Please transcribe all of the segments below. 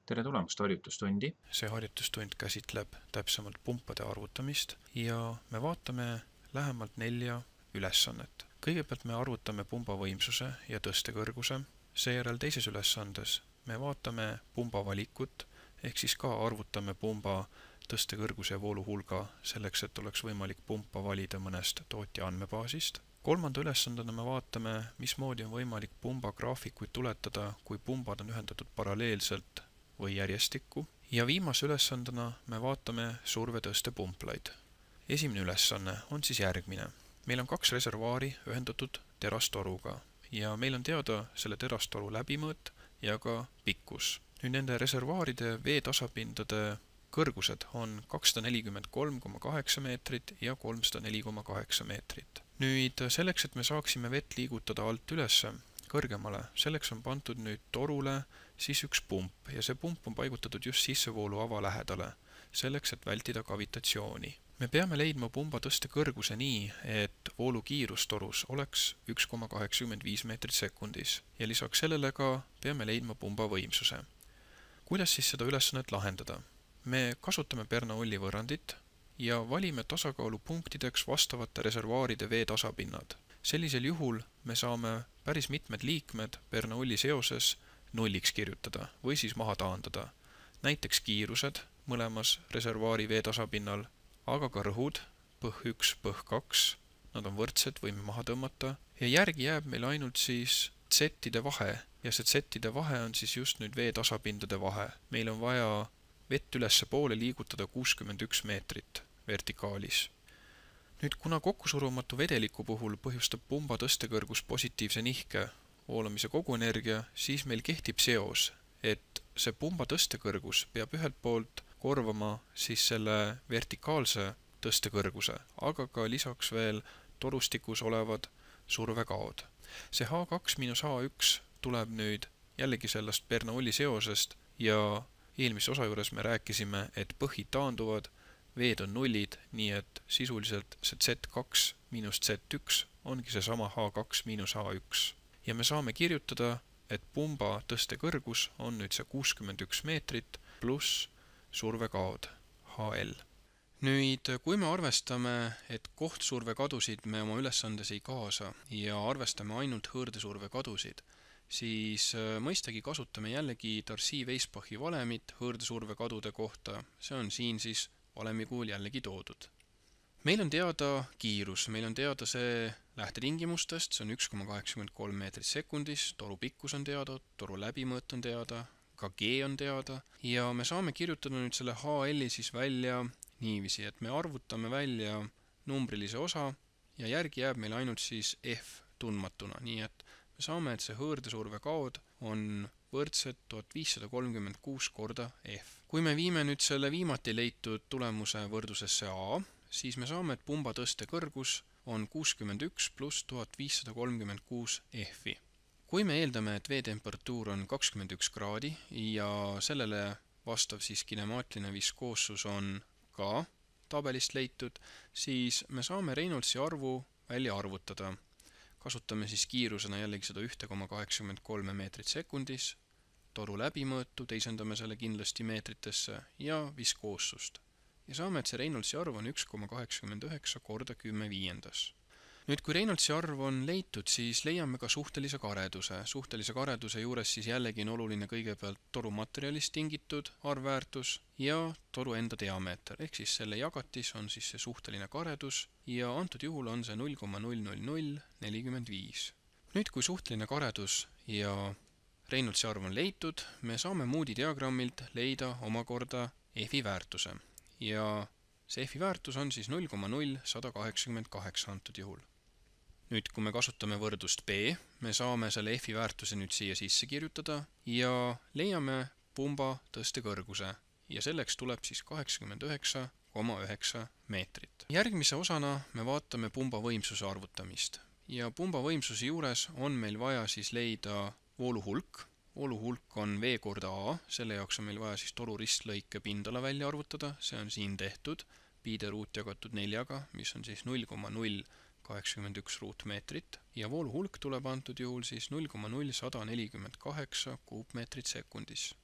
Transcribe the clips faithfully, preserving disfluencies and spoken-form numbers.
Tere tulemast harjutustundi. See harjutustund käsitleb täpsemalt pumpade arvutamist ja me vaatame lähemalt nelja ülesannet. Kõigepealt me arvutame pumba võimsuse ja tõstekõrguse, seejärel teises ülesandes me vaatame pumba valikut, ehk siis ka arvutame pumba tõstekõrguse ja voolu hulga selleks, et oleks võimalik pumpa valida mõnest tootja andmebaasist. Kolmanda ülesandena me vaatame, mismoodi on võimalik pumba graafikuid tuletada, kui pumbad on ühendatud paralleelselt või järjestikku. Ja viimase ülesandena me vaatame survetõste pumplaid. Esimene ülesanne on siis järgmine. Meil on kaks reservaari ühendatud terastoruga ja meil on teada selle terastoru läbimõõt ja ka pikkus. Nüüd nende reservaaride veetasapindade kõrgused on kakssada nelikümmend kolm koma kaheksa meetrit ja kolmsada neli koma kaheksa meetrit. Nüüd selleks, et me saaksime vett liigutada alt ülesse kõrgemale, selleks on pandud nüüd torule siis üks pump ja see pump on paigutatud just sissevoolu ava lähedale, selleks, et vältida kavitatsiooni. Me peame leidma pumba tõste kõrguse nii, et voolu kiirus torus oleks üks koma kaheksakümmend viis meetrit sekundis ja lisaks sellele ka peame leidma pumba võimsuse. Kuidas siis seda ülesannet lahendada? Me kasutame Bernoulli võrrandit ja valime tasakaalupunktideks vastavate reservaaride vee tasapinnad. Sellisel juhul me saame päris mitmed liikmed Bernoulli seoses nulliks kirjutada või siis maha taandada. Näiteks kiirused mõlemas reservaari vee tasapinnal, aga ka rõhud, põh üks, põh kaks, nad on võrdsed, võime maha tõmmata ja järgi jääb meil ainult siis Z-ide vahe ja see Z-ide vahe on siis just nüüd vee tasapindade vahe. Meil on vaja vett ülesse poole liigutada kuuskümmend üks meetrit vertikaalis. Nüüd, kuna kokkusurumatu vedeliku puhul põhjustab pumba tõstekõrgus positiivse nihke voolamise koguenergia, siis meil kehtib seos, et see pumba tõstekõrgus peab ühelt poolt korvama siis selle vertikaalse tõstekõrguse, aga ka lisaks veel torustikus olevad survekaod. See H kaks miinus H üks tuleb nüüd jällegi sellest Bernoulli seosest ja eelmise osa juures me rääkisime, et põhid taanduvad, veed on nullid, nii et sisuliselt see Z kaks miinus Z üks ongi see sama H kaks miinus H üks. Ja me saame kirjutada, et pumba tõstekõrgus on nüüd see kuuskümmend üks meetrit pluss survekaod H L. Nüüd, kui me arvestame, et kohtsurvekadusid me oma ülesandes ei kaasa ja arvestame ainult hõõrdesurvekadusid, siis mõistagi kasutame jällegi Darcy-Weisbachi valemit hõõrdesurvekadude kohta. See on siin siis valemi kujul jällegi toodud. Meil on teada kiirus, meil on teada see lähtetingimustest, see on üks koma kaheksakümmend kolm meetrit sekundis, toru pikkus on teada, toru läbimõõt on teada, ka G on teada ja me saame kirjutada nüüd selle H L-i siis välja niiviisi, et me arvutame välja numbrilise osa ja järgi jääb meil ainult siis F tundmatuna, nii et me saame, et see hõõrdesurvekaod on võrdsed tuhat viissada kolmkümmend kuus korda F. Kui me viime nüüd selle viimati leitud tulemuse võrdlusesse A, siis me saame, et pumba tõstekõrgus on kuuskümmend üks pluss tuhat viissada kolmkümmend kuus F-i. Kui me eeldame, et veetemperatuur on kakskümmend üks kraadi ja sellele vastav siis kinemaatiline viskoossus on ka tabelist leitud, siis me saame Reynoldsi arvu välja arvutada. Kasutame siis kiirusena jällegi seda üks koma kaheksakümmend kolm meetrit sekundis, toru läbimõõtu, teisendame selle kindlasti meetritesse ja viskoossust. Ja saame, et see Reynoldsi arv on üks koma kaheksakümmend üheksa korda kümme viiendas. Nüüd, kui Reynoldsi arv on leitud, siis leiame ka suhtelise kareduse. Suhtelise kareduse juures siis jällegi on oluline kõigepealt toru materjalist tingitud arvväärtus ja toru enda diameeter, ehk siis selle jagatis on siis see suhteline karedus ja antud juhul on see null koma null null null nelikümmend viis. Nüüd, kui suhteline karedus ja Reynoldsi arv on leitud, me saame Moody diagrammilt leida omakorda F-i väärtuse ja see F-i väärtus on siis null koma null sada kaheksakümmend kaheksa antud juhul. Nüüd, kui me kasutame võrdlust B, me saame selle F-i väärtuse nüüd siia sisse kirjutada ja leiame pumba tõstekõrguse ja selleks tuleb siis kaheksakümmend üheksa koma üheksa meetrit. Järgmise osana me vaatame pumba võimsuse arvutamist ja pumba võimsuse juures on meil vaja siis leida voolu hulk. Voolu hulk on V korda A, selle jaoks on meil vaja siis toru ristlõike pindala välja arvutada, see on siin tehtud, piide ruut jagatud neljaga, mis on siis null koma null kaheksakümmend üks ruutmeetrit ja voolu hulk tuleb antud juhul siis null koma null sada nelikümmend kaheksa kuupmeetrit sekundis.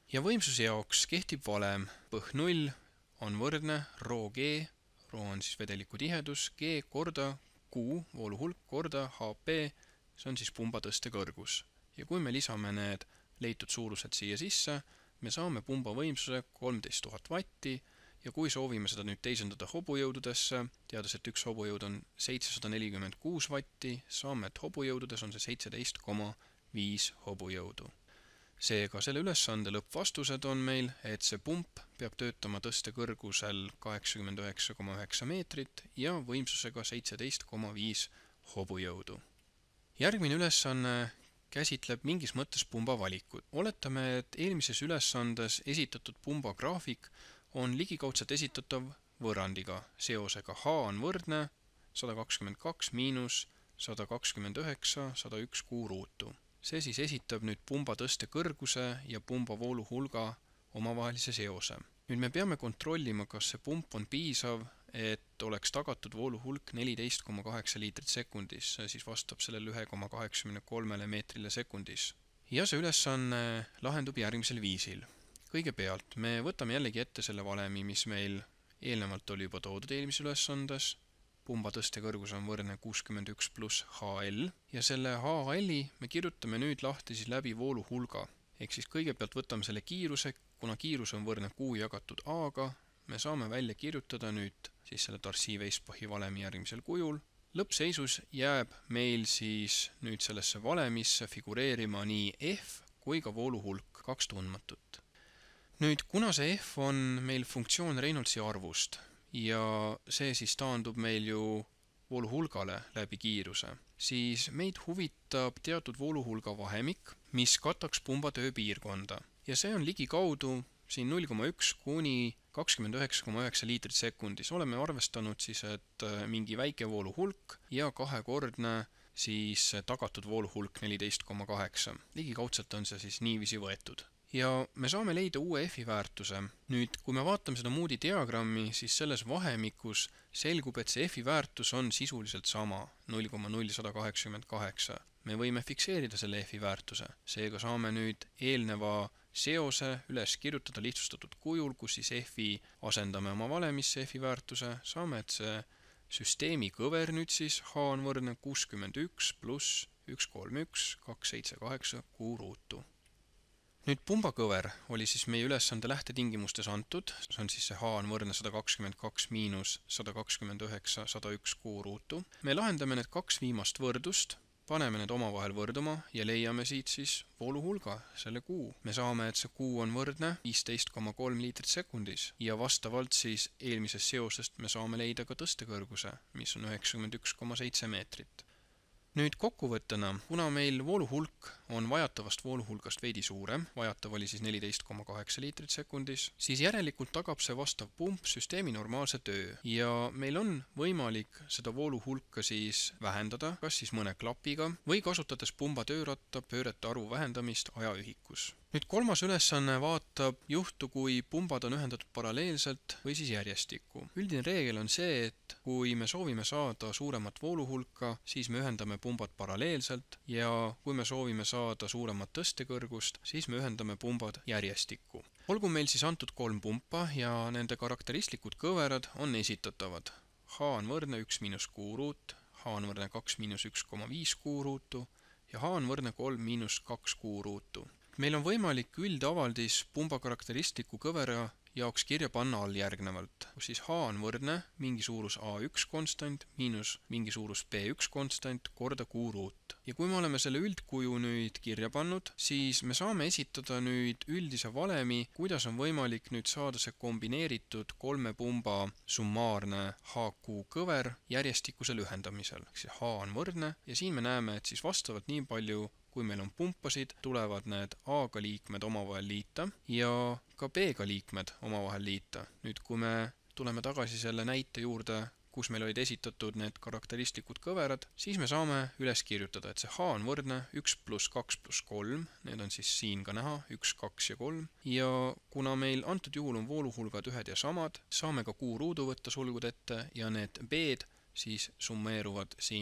ja võimsuse jaoks kehtib valem põh null on võrdne rho G, rho on siis vedeliku tihedus, G korda Q, voolu hulk korda H P, see on siis pumba tõstekõrgus. Ja kui me lisame need leitud suurused siia sisse, me saame pumba võimsuse kolmteist tuhat vatti ja kui soovime seda nüüd teisendada hobujõududesse, teades, et üks hobujõud on seitsesada nelikümmend kuus vatti, saame, et hobujõududes on see seitseteist koma viis hobujõudu. Seega selle ülesande lõppvastused on meil, et see pump peab töötama tõstekõrgusel kaheksakümmend üheksa koma üheksa meetrit ja võimsusega seitseteist koma viis hobujõudu. Järgmine ülesanne käsitleb mingis mõttes pumba valikut. Oletame, et eelmises ülesandes esitatud pumba graafik on ligikaudselt esitatav võrrandiga. Seosega H on võrdne sada kakskümmend kaks miinus sada kakskümmend üheksa sada üks Q ruutu. See siis esitab nüüd pumba tõstekõrguse ja pumba voolu hulga omavahelise seose. Nüüd me peame kontrollima, kas see pump on piisav, et oleks tagatud voolu hulk neliteist koma kaheksa liitrit sekundis, see siis vastab sellele üks koma kaheksakümmend kolm meetrile sekundis. Ja see ülesanne lahendub järgmisel viisil. Kõigepealt me võtame jällegi ette selle valemi, mis meil eelnevalt oli juba toodud eelmises ülesandes. Pumba tõstekõrgus on võrdne kuuskümmend üks pluss H L ja selle H L-i me kirjutame nüüd lahti siis läbi voolu hulga. Ehk siis kõigepealt võtame selle kiiruse, kuna kiirus on võrdne Q jagatud A-ga, me saame välja kirjutada nüüd siis selle Darcy-Weisbachi valemi järgmisel kujul. Lõppseisus jääb meil siis nüüd sellesse valemisse figureerima nii F kui ka voolu hulk, kaks tundmatut. Nüüd, kuna see F on meil funktsioon Reynoldsi arvust ja see siis taandub meil ju voolu hulgale läbi kiiruse, siis meid huvitab teatud voolu hulga vahemik, mis kataks pumba tööpiirkonda. Ja see on ligikaudu siin null koma üks kuni kakskümmend üheksa koma üheksa liitrit sekundis. Oleme arvestanud siis, et mingi väike voolu hulk ja kahekordne siis tagatud voolu hulk neliteist koma kaheksa. Ligikaudselt on see siis niiviisi võetud. Ja me saame leida uue F-i väärtuse. Nüüd, kui me vaatame seda Moodi diagrammi, siis selles vahemikus selgub, et see F-i väärtus on sisuliselt sama, null koma null üks kaheksakümmend kaheksa. Me võime fikseerida selle F-i väärtuse. Seega saame nüüd eelneva seose üles kirjutada lihtsustatud kujul, kus siis F-i asendame oma valemisse F-i väärtuse. Saame, et see süsteemi kõver nüüd siis H on võrdne kuuskümmend üks pluss üks kolm üks kaks seitse kaheksa Q ruutu. Nüüd pumba kõver oli siis meie ülesande lähtetingimustes antud, see on siis see H on võrdne sada kakskümmend kaks miinus sada kakskümmend üheksa sada üks Q ruutu. Me lahendame need kaks viimast võrdust, paneme need omavahel võrduma ja leiame siit siis voolu hulga, selle Q. Me saame, et see Q on võrdne viisteist koma kolm liitrit sekundis ja vastavalt siis eelmisest seosest me saame leida ka tõstekõrguse, mis on üheksakümmend üks koma seitse meetrit. Nüüd kokkuvõttena, kuna meil voolu hulk on vajatavast voolu hulgast veidi suurem, vajatav oli siis neliteist koma kaheksa liitrit sekundis, siis järelikult tagab see vastav pump süsteemi normaalse töö ja meil on võimalik seda voolu hulka siis vähendada, kas siis mõne klapiga või kasutades pumba tööratta pöörete arvu vähendamist ajaühikus. Nüüd kolmas ülesanne vaatab juhtu, kui pumbad on ühendatud paralleelselt või siis järjestikku. Üldine reegel on see, et kui me soovime saada suuremat voolu hulka, siis me ühendame pumbad paralleelselt ja kui me soovime saada suuremat tõstekõrgust, siis me ühendame pumbad järjestikku. Olgu meil siis antud kolm pumpa ja nende karakteristlikud kõverad on esitatavad. H on võrdne üks miinus Q ruut, H on võrdne kaks miinus üks koma viis Q ruutu ja H on võrdne kolm miinus kaks Q ruutu. Meil on võimalik üldavaldis pumba karakteristliku kõvera jaoks kirja panna all järgnevalt, kus siis H on võrdne mingi suurus A üks konstant miinus mingi suurus B üks konstant korda Q ruut. Ja kui me oleme selle üldkuju nüüd kirja pannud, siis me saame esitada nüüd üldise valemi, kuidas on võimalik nüüd saada see kombineeritud kolme pumba summaarne H Q kõver järjestikusel ühendamisel. H on võrdne ja siin me näeme, et siis vastavalt nii palju kui meil on pumpasid, tulevad need A-ga liikmed omavahel liita ja ka B-ga liikmed omavahel liita. Nüüd, kui me tuleme tagasi selle näite juurde, kus meil olid esitatud need karakteristlikud kõverad, siis me saame üles kirjutada, et see H on võrdne üks pluss kaks pluss kolm, need on siis siin ka näha, üks, kaks ja kolm. Ja kuna meil antud juhul on vooluhulgad ühed ja samad, saame ka Q ruudu võtta sulgud ette ja need B-d siis summeeruvad siin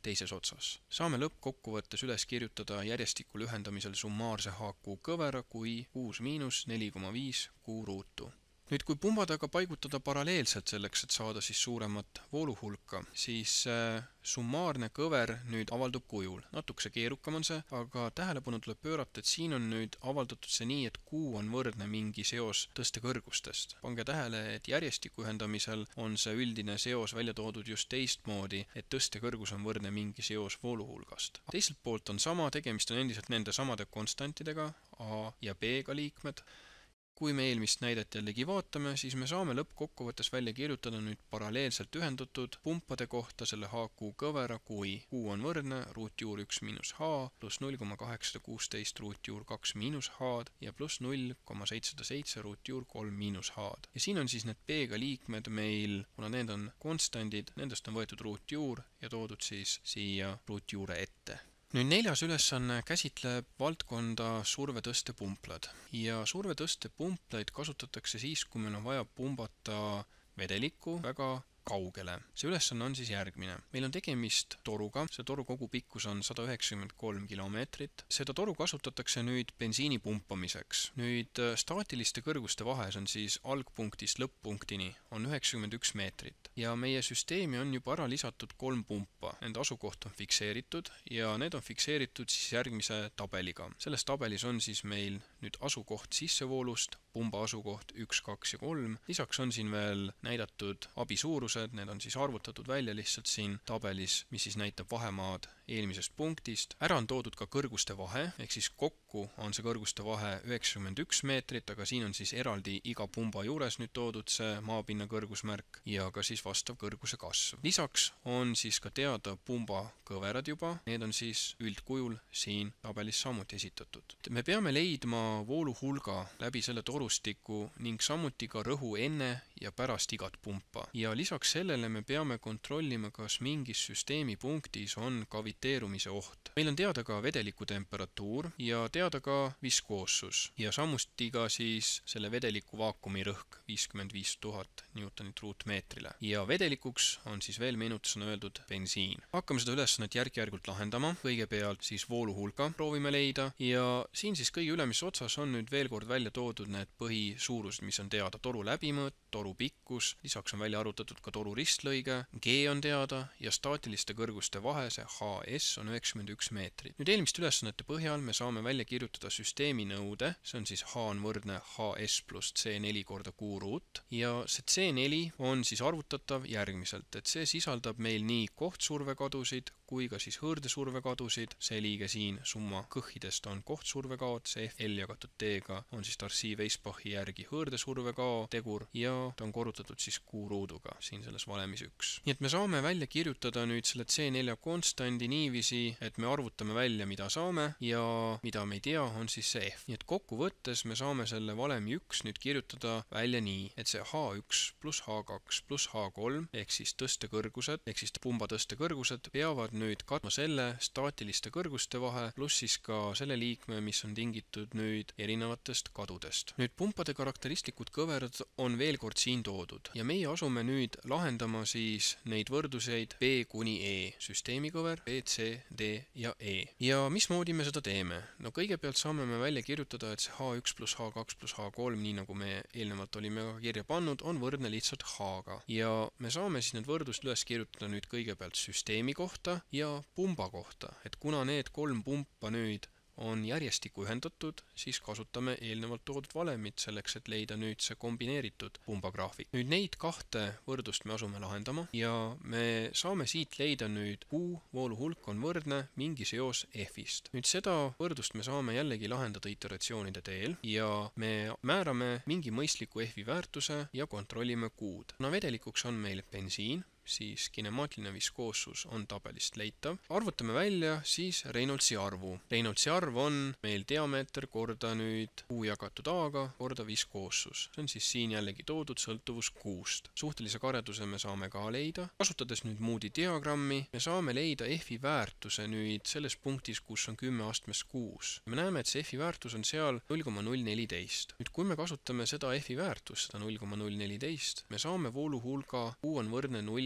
teises otsas. Saame lõppkokkuvõttes üles kirjutada järjestikul ühendamisel summaarse H Q kõvera kui kuus miinus neli koma viis Q ruutu. Nüüd, kui pumbadega paigutada paralleelselt selleks, et saada siis suuremat vooluhulka, siis summaarne kõver nüüd avaldub kujul. Natukese keerukam on see, aga tähelepanu tuleb pöörata, et siin on nüüd avaldatud see nii, et Q on võrdne mingi seos tõstekõrgustest. Pange tähele, et järjestiku ühendamisel on see üldine seos välja toodud just teistmoodi, et tõstekõrgus on võrdne mingi seos vooluhulgast. Teiselt poolt on sama, tegemist on endiselt nende samade konstantidega, A ja B-ga liikmed. Kui me eelmist näidet jällegi vaatame, siis me saame lõppkokkuvõttes välja kirjutada nüüd paralleelselt ühendatud pumpade kohta selle H Q kõvera, kui Q on võrdne ruutjuur üks miinus H pluss null koma kaheksasada kuusteist ruutjuur kaks miinus H ja pluss null koma seitsesada seitse ruutjuur kolm miinus H. Ja siin on siis need B-ga liikmed meil, kuna need on konstandid, nendest on võetud ruutjuur ja toodud siis siia ruutjuure ette. Nüüd neljas ülesanne käsitleb valdkonda survetõstepumplad ja survetõstepumplaid kasutatakse siis, kui meil on vaja pumbata vedelikku väga kaugele. See ülesanne on siis järgmine. Meil on tegemist toruga, see toru kogupikkus on sada üheksakümmend kolm kilomeetrit. Seda toru kasutatakse nüüd bensiini pumpamiseks. Nüüd staatiliste kõrguste vahes on siis algpunktist lõpp-punktini on üheksakümmend üks meetrit ja meie süsteemi on juba ära lisatud kolm pumpa. Nende asukoht on fikseeritud ja need on fikseeritud siis järgmise tabeliga. Selles tabelis on siis meil nüüd asukoht sissevoolust, pumba asukoht üks, kaks ja kolm. Lisaks on siin veel näidatud abi suurused, need on siis arvutatud välja lihtsalt siin tabelis, mis siis näitab vahemaad eelmisest punktist. Ära on toodud ka kõrguste vahe, ehk siis kokku on see kõrguste vahe üheksakümmend üks meetrit, aga siin on siis eraldi iga pumba juures nüüd toodud see maapinna kõrgusmärk ja ka siis vastav kõrguse kasv. Lisaks on siis ka teada pumba kõverad juba, need on siis üldkujul siin tabelis samuti esitatud. Me peame leidma vooluhulga läbi selle torustiku ning samuti ka rõhu enne ja pärast igat pumpa. Ja lisaks sellele me peame kontrollima, kas mingis süsteemi punktis on kaviteerumise oht. Meil on teada ka vedeliku temperatuur ja teada ka viskoossus ja samuti ka siis selle vedeliku vaakumi rõhk viiskümmend viis tuhat newtonit ruutmeetrile. Ja vedelikuks on siis veel meenutusena öeldud bensiin. Hakkame seda ülesannet järk-järgult lahendama. Kõigepealt siis vooluhulka proovime leida ja siin siis kõige ülemises otsas on nüüd veel kord välja toodud need põhisuurused, mis on teada. Toru läbimõõt, toru pikkus, lisaks on välja arvutatud ka toru ristlõige, G on teada ja staatiliste kõrguste vahe, see H S on üheksakümmend üks meetrit. Nüüd eelmist ülesannete põhjal me saame välja kirjutada süsteemi nõude, see on siis H on võrdne H S pluss C neli korda Q ruut ja see C neli on siis arvutatav järgmiselt, et see sisaldab meil nii kohtsurvekadusid kui ka siis hõõrdesurvekadusid. See liige siin summa kõhidest on kohtsurvekaod, see F L jagatud T-ga on siis Darcy-Weisbachi järgi hõõrdesurvekao tegur ja ta on korrutatud siis Q ruuduga siin selles valemis üks. Nii et me saame välja kirjutada nüüd selle C neli konstandi niiviisi, et me arvutame välja, mida saame ja mida me ei tea, on siis see F. Nii et kokkuvõttes me saame selle valemi üks nüüd kirjutada välja nii, et see H üks pluss H kaks pluss H kolm ehk siis tõstekõrgused, ehk siis pumba tõstekõrgused peavad nüüd katma selle staatiliste kõrguste vahe pluss siis ka selle liikme, mis on tingitud nüüd erinevatest kadudest. Nüüd pumpade karakteristlikud kõverad on veel kord siin toodud ja meie asume nüüd lahendama siis neid võrdluseid B kuni E, süsteemi kõver, B, C, D ja E. Ja mismoodi me seda teeme? No kõigepealt saame me välja kirjutada, et see H üks pluss H kaks pluss H kolm, nii nagu me eelnevalt olime ka kirja pannud, on võrdne lihtsalt H-ga. Ja me saame siis need võrdlust üles kirjutada nüüd kõigepealt süsteemi kohta ja pumba kohta, et kuna need kolm pumpa nüüd on järjestikku ühendatud, siis kasutame eelnevalt toodud valemit selleks, et leida nüüd see kombineeritud pumbagraafik. Nüüd neid kahte võrdlust me asume lahendama ja me saame siit leida nüüd Q vooluhulk on võrdne mingi seos F-ist. Nüüd seda võrdlust me saame jällegi lahendada iteratsioonide teel ja me määrame mingi mõistliku F-i väärtuse ja kontrollime Q-d. Kuna vedelikuks on meil bensiin, siis kinemaatiline viskoossus on tabelist leitav. Arvutame välja siis Reynoldsi arvu. Reynoldsi arv on meil diameeter korda nüüd Q jagatud A-ga korda viskoossus. See on siis siin jällegi toodud sõltuvus Q-st. Suhtelise karjaduse me saame ka leida. Kasutades nüüd Moody diagrammi, me saame leida F-i väärtuse nüüd selles punktis, kus on kümme astmes kuus. Me näeme, et see F-i väärtus on seal null koma null neliteist. Nüüd kui me kasutame seda F-i väärtust, seda null koma null neliteist, me saame vooluhulga Q on võrdne null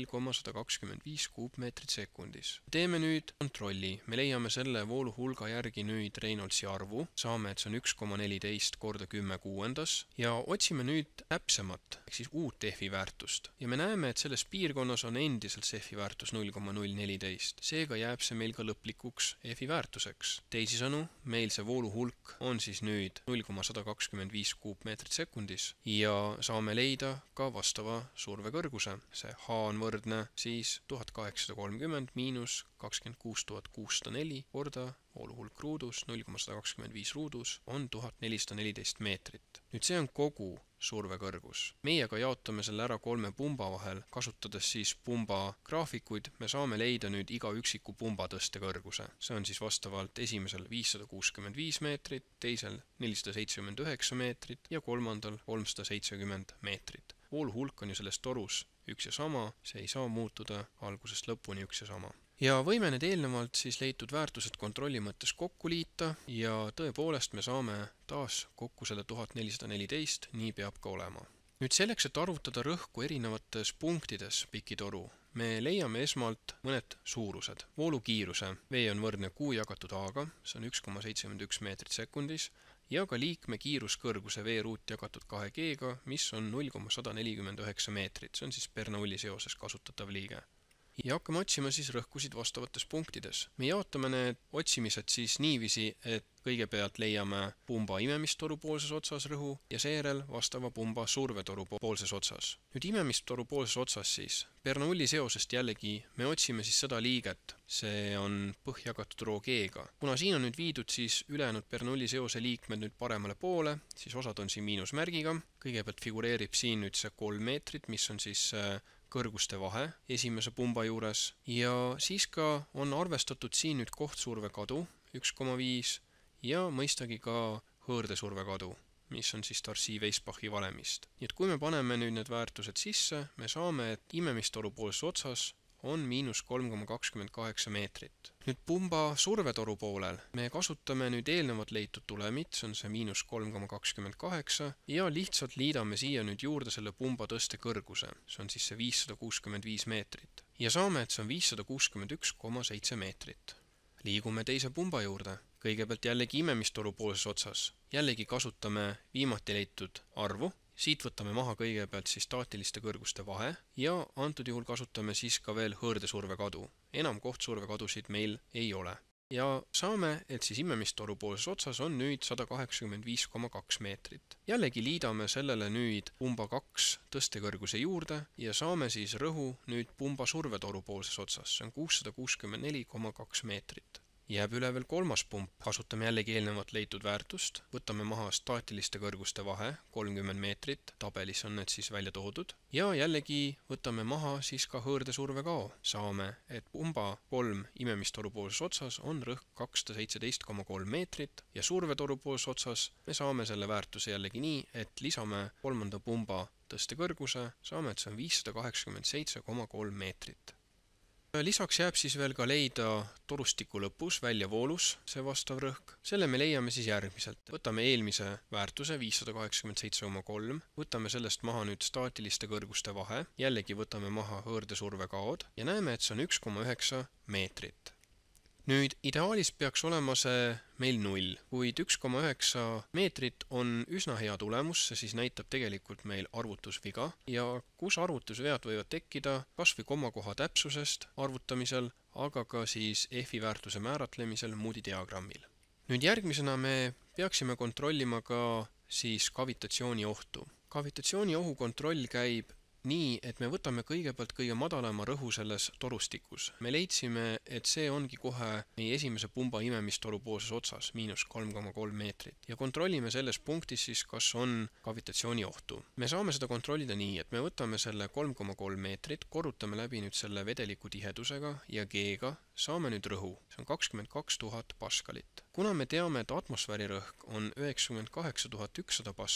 koma sada kakskümmend viis kuupmeetrit sekundis. Teeme nüüd kontrolli. Me leiame selle voolu hulga järgi nüüd Reynoldsi arvu. Saame, et see on üks koma neliteist korda kümme kuuendas ja otsime nüüd täpsemat, ehk siis uut F-i väärtust. Ja me näeme, et selles piirkonnas on endiselt see F-i väärtus null koma null neliteist. Seega jääb see meil ka lõplikuks F-i väärtuseks. Teisisõnu, meil see voolu hulk on siis nüüd null koma sada kakskümmend viis kuupmeetrit sekundis ja saame leida ka vastava survekõrguse. See H on võrdne siis tuhat kaheksasada kolmkümmend miinus kakskümmend kuus tuhat kuussada neli korda voolu hulk ruudus, null koma sada kakskümmend viis ruudus on tuhat nelisada neliteist meetrit. Nüüd see on kogu survekõrgus. Meie ka jaotame selle ära kolme pumba vahel, kasutades siis pumba graafikuid. Me saame leida nüüd iga üksiku pumba tõstekõrguse. See on siis vastavalt esimesel viissada kuuskümmend viis meetrit, teisel nelisada seitsekümmend üheksa meetrit ja kolmandal kolmsada seitsekümmend meetrit. Voolu hulk on ju selles torus üks ja sama, see ei saa muutuda algusest lõpuni üks ja sama. Ja võime need eelnevalt siis leitud väärtused kontrolli mõttes kokku liita ja tõepoolest me saame taas kokku selle tuhat nelisada neliteist, nii peab ka olema. Nüüd selleks, et arvutada rõhku erinevates punktides pikitoru, me leiame esmalt mõned suurused. Voolu kiiruse V on võrdne Q jagatud A-ga, see on üks koma seitsekümmend üks meetrit sekundis, ja ka liikme kiiruskõrguse V ruut jagatud kahe G-ga, mis on null koma sada nelikümmend üheksa meetrit, see on siis Bernoulli seoses kasutatav liige. Ja hakkame otsima siis rõhkusid vastavates punktides. Me jaotame need otsimised siis niiviisi, et kõigepealt leiame pumba imemistoru poolses otsas rõhu ja seejärel vastava pumba survetoru poolses otsas. Nüüd imemistoru poolses otsas siis. Bernoulli seosest jällegi me otsime siis seda liiget. See on põhjagatud rho G-ga. Kuna siin on nüüd viidud siis ülejäänud Bernoulli seose liikmed nüüd paremale poole, siis osad on siin miinusmärgiga. Kõigepealt figureerib siin nüüd see kolm meetrit, mis on siis kõrguste vahe esimese pumba juures ja siis ka on arvestatud siin nüüd kohtsurve kadu üks koma viis ja mõistagi ka hõõrdesurve kadu, mis on siis Darcy-Weisbachi valemist. Nii et kui me paneme nüüd need väärtused sisse, me saame, et imemistoru poolses otsas on miinus kolm koma kakskümmend kaheksa meetrit. Nüüd pumba survetoru poolel me kasutame nüüd eelnevalt leitud tulemit, see on see miinus kolm koma kakskümmend kaheksa ja lihtsalt liidame siia nüüd juurde selle pumba tõste kõrguse, see on siis see viissada kuuskümmend viis meetrit. Ja saame, et see on viissada kuuskümmend üks koma seitse meetrit. Liigume teise pumba juurde, kõigepealt jällegi imemistoru poolses otsas. Jällegi kasutame viimati leitud arvu. Siit võtame maha kõigepealt siis staatiliste kõrguste vahe ja antud juhul kasutame siis ka veel hõõrdesurve kadu. Enam kohtsurve kadusid meil ei ole. Ja saame, et siis imemistoru poolses otsas on nüüd sada kaheksakümmend viis koma kaks meetrit. Jällegi liidame sellele nüüd pumba kaks tõstekõrguse juurde ja saame siis rõhu nüüd pumba survetoru poolses otsas. See on kuussada kuuskümmend neli koma kaks meetrit. Jääb üle veel kolmas pump, kasutame jällegi eelnevalt leitud väärtust, võtame maha staatiliste kõrguste vahe, kolmkümmend meetrit, tabelis on need siis välja toodud, ja jällegi võtame maha siis ka hõõrdesurve kao. Saame, et pumba kolm imemistoru poolses otsas on rõhk kakssada seitseteist koma kolm meetrit ja survetoru poolses otsas me saame selle väärtuse jällegi nii, et lisame kolmanda pumba tõstekõrguse, saame, et see on viissada kaheksakümmend seitse koma kolm meetrit. Lisaks jääb siis veel ka leida torustiku lõpus väljavoolus see vastav rõhk. Selle me leiame siis järgmiselt. Võtame eelmise väärtuse viissada kaheksakümmend seitse koma kolm, võtame sellest maha nüüd staatiliste kõrguste vahe, jällegi võtame maha hõõrdesurve kaod ja näeme, et see on üks koma üheksa meetrit. Nüüd ideaalis peaks olema see meil null, kuid üks koma üheksa meetrit on üsna hea tulemus, see siis näitab tegelikult meil arvutusviga ja kus arvutusvead võivad tekkida kas või komakoha täpsusest arvutamisel, aga ka siis F-i väärtuse määratlemisel Moody diagrammil. Nüüd järgmisena me peaksime kontrollima ka siis kavitatsiooni ohtu. Kavitatsiooni ohu kontroll käib nii, et me võtame kõigepealt kõige madalama rõhu selles torustikus. Me leidsime, et see ongi kohe meie esimese pumba imemistoru poolses otsas, miinus kolm koma kolm meetrit. Ja kontrollime selles punktis siis, kas on kavitatsiooni ohtu. Me saame seda kontrollida nii, et me võtame selle kolm koma kolm meetrit, korrutame läbi nüüd selle vedeliku tihedusega ja G-ga, saame nüüd rõhu. See on kakskümmend kaks tuhat paskalit. Kuna me teame, et atmosfääri rõhk on üheksakümmend kaheksa tuhat ükssada paskalit,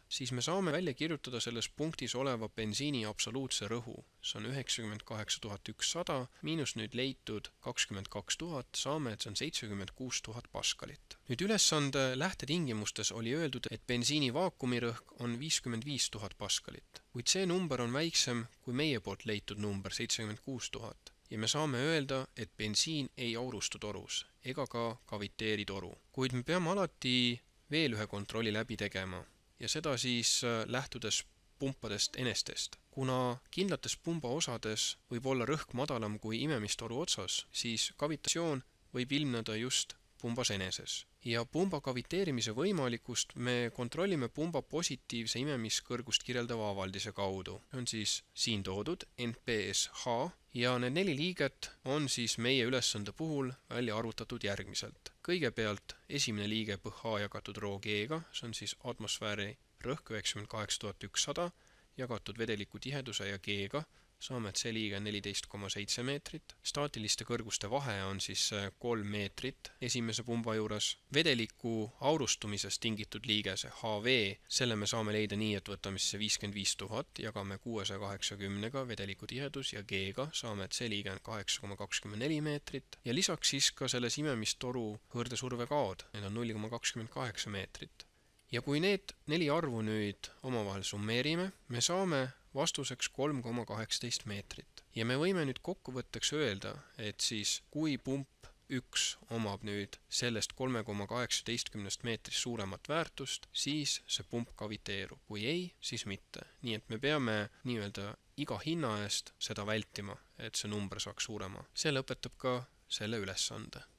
siis me saame välja kirjutada selles punktis oleva bensiini absoluutse rõhu. See on üheksakümmend kaheksa tuhat ükssada, miinus nüüd leitud kakskümmend kaks tuhat, saame, et see on seitsekümmend kuus tuhat paskalit. Nüüd ülesande lähtetingimustes oli öeldud, et bensiini vaakumirõhk on viiskümmend viis tuhat paskalit, kuid see number on väiksem kui meie poolt leitud number seitsekümmend kuus tuhat. Ja me saame öelda, et bensiin ei aurustu torus ega ka kaviteeri toru. Kuid me peame alati veel ühe kontrolli läbi tegema ja seda siis lähtudes pumpadest enestest. Kuna kindlates pumba osades võib olla rõhk madalam kui imemistoru otsas, siis kavitatsioon võib ilmneda just pumbas eneses. Ja pumba kaviteerimise võimalikust me kontrollime pumba positiivse imemiskõrgust kirjeldava avaldise kaudu. See on siis siin toodud N P S H ja need neli liiget on siis meie ülesande puhul välja arvutatud järgmiselt. Kõigepealt esimene liige pH jagatud rho G-ga, see on siis atmosfääri rõhk üheksakümmend kaheksa tuhat ükssada jagatud vedeliku tiheduse ja G-ga, saame, et see liige on neliteist koma seitse meetrit. Staatiliste kõrguste vahe on siis kolm meetrit esimese pumba juures. Vedeliku aurustumisest tingitud liige, see H V, selle me saame leida nii, et võtame siis see viiskümmend viis tuhat, jagame kuuesaja kaheksakümnega vedeliku tihedus ja G-ga, saame, et see liige on kaheksa koma kakskümmend neli meetrit. Ja lisaks siis ka selles imemistoru hõõrdesurve kaod, need on null koma kakskümmend kaheksa meetrit. Ja kui need neli arvu nüüd omavahel summeerime, me saame vastuseks kolm koma kaheksateist meetrit. Ja me võime nüüd kokkuvõtteks öelda, et siis kui pump üks omab nüüd sellest kolm koma kaheksateist meetrist suuremat väärtust, siis see pump kaviteerub. Kui ei, siis mitte. Nii et me peame nii-öelda iga hinna eest seda vältima, et see number saaks suurema. See lõpetab ka selle ülesande.